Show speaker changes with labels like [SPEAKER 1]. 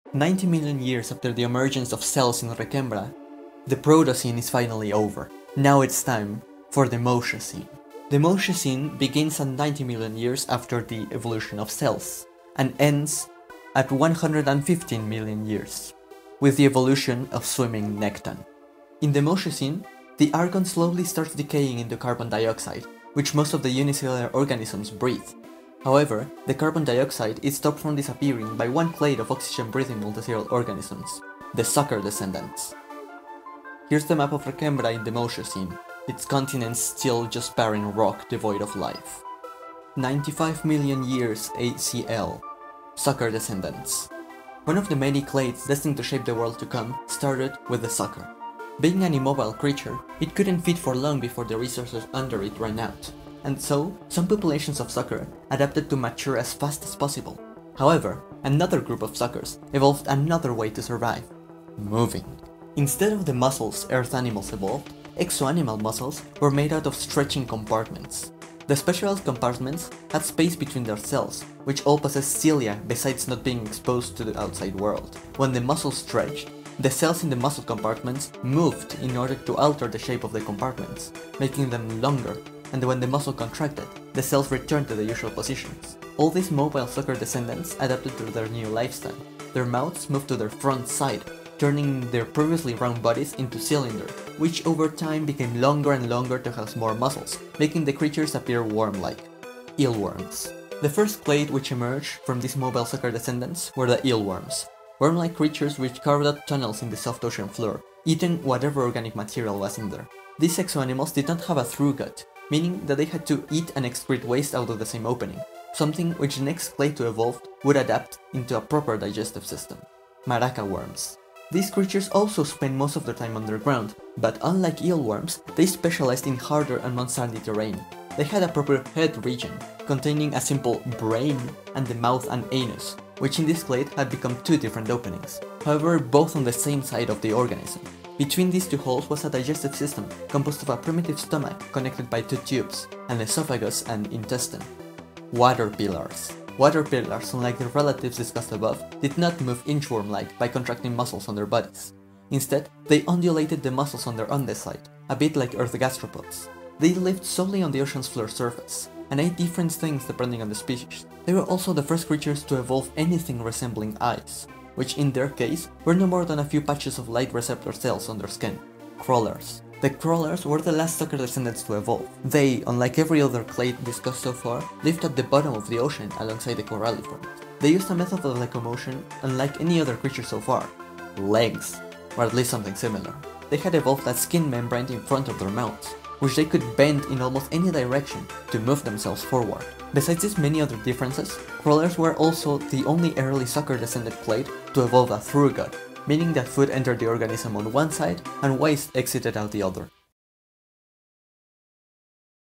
[SPEAKER 1] 90 million years after the emergence of cells in Reccembra, the Protocene is finally over. Now it's time for the Moshocene. The Moshocene begins at 90 million years after the evolution of cells, and ends at 115 million years, with the evolution of swimming nekton. In the Moshocene, the argon slowly starts decaying into carbon dioxide, which most of the unicellular organisms breathe. However, the carbon dioxide is stopped from disappearing by one clade of oxygen-breathing multicellular organisms, the sucker descendants. Here's the map of Reccembra in the Moshocene, its continents still just barren rock devoid of life. 95 million years ACL, sucker descendants. One of the many clades destined to shape the world to come started with the sucker. Being an immobile creature, it couldn't feed for long before the resources under it ran out, and so some populations of sucker adapted to mature as fast as possible. However, another group of suckers evolved another way to survive: moving. Instead of the muscles Earth animals evolved, exoanimal muscles were made out of stretching compartments. The specialized compartments had space between their cells, which all possessed cilia besides not being exposed to the outside world. When the muscles stretched, the cells in the muscle compartments moved in order to alter the shape of the compartments, making them longer, and when the muscle contracted, the cells returned to the usual positions. All these mobile sucker descendants adapted to their new lifestyle. Their mouths moved to their front side, turning their previously round bodies into cylinders, which over time became longer and longer to house more muscles, making the creatures appear worm-like. Eelworms. The first clade which emerged from these mobile sucker descendants were the eelworms, worm-like creatures which carved out tunnels in the soft ocean floor, eating whatever organic material was in there. These exoanimals did not have a through gut, meaning that they had to eat and excrete waste out of the same opening, something which the next clade to evolve would adapt into a proper digestive system. Maraca worms. These creatures also spend most of their time underground, but unlike eelworms, they specialized in harder and non-sandy terrain. They had a proper head region, containing a simple brain and the mouth and anus, which in this clade had become two different openings, however both on the same side of the organism. Between these two holes was a digestive system composed of a primitive stomach connected by two tubes, an esophagus and intestine. Water pillars. Water pillars, unlike their relatives discussed above, did not move inchworm-like by contracting muscles on their bodies. Instead, they undulated the muscles on their underside, a bit like earth gastropods. They lived solely on the ocean's floor surface, and ate different things depending on the species. They were also the first creatures to evolve anything resembling eyes, which in their case were no more than a few patches of light receptor cells on their skin. Crawlers. The crawlers were the last sucker descendants to evolve. They, unlike every other clade discussed so far, lived at the bottom of the ocean alongside the coralliforms. They used a method of locomotion unlike any other creature so far: legs, or at least something similar. They had evolved a skin membrane in front of their mouths, which they could bend in almost any direction to move themselves forward. Besides these many other differences, crawlers were also the only early sucker descendant clade to evolve a through gut, meaning that food entered the organism on one side and waste exited out the other.